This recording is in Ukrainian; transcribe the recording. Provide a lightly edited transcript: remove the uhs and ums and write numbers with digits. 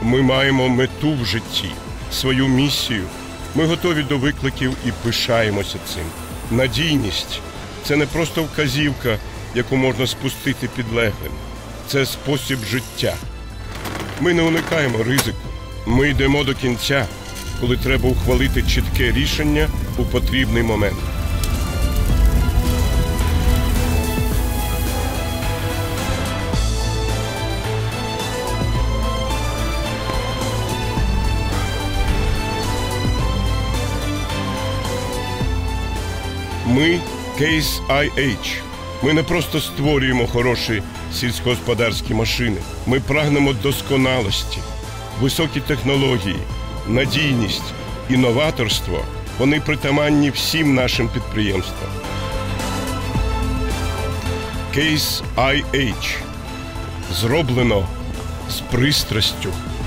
Ми маємо мету в житті, свою місію. Ми готові до викликів і пишаємося цим. Надійність – це не просто вказівка, яку можна спустити підлеглим. Це спосіб життя. Ми не уникаємо ризику. Ми йдемо до кінця, коли треба ухвалити чітке рішення у потрібний момент. Ми Case IH. Ми не просто створюємо хороші сільськогосподарські машини. Ми прагнемо досконалості, високі технології, надійність, інноваторство. Вони притаманні всім нашим підприємствам. Case IH. Зроблено з пристрастю.